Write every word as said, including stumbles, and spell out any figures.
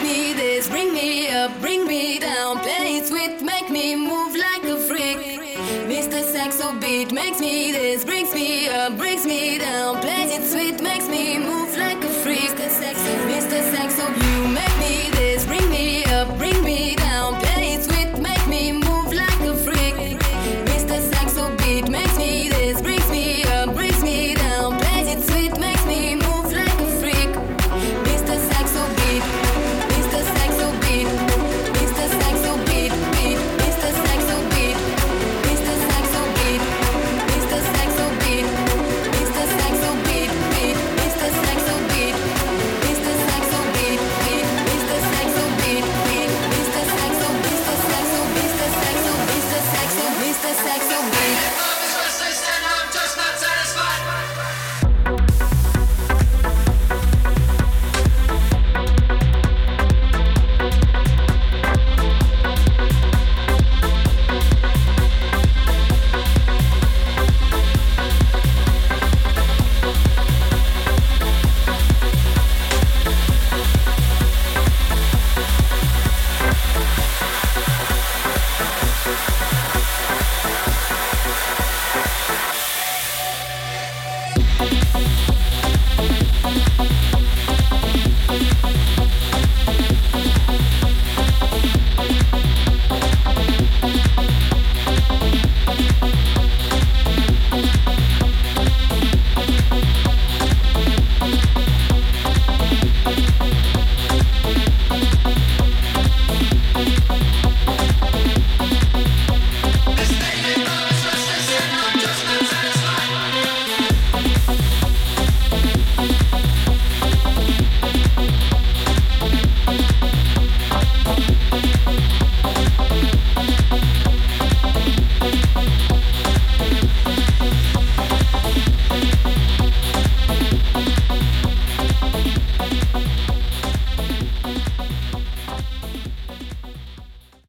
me this, bring me up, bring me down. Play it sweet, make me move like a freak. Mister Saxo beat makes me this, brings me up, brings me down. Play it sweet, makes me move like a freak. Mister Saxo, Mister Saxo, you make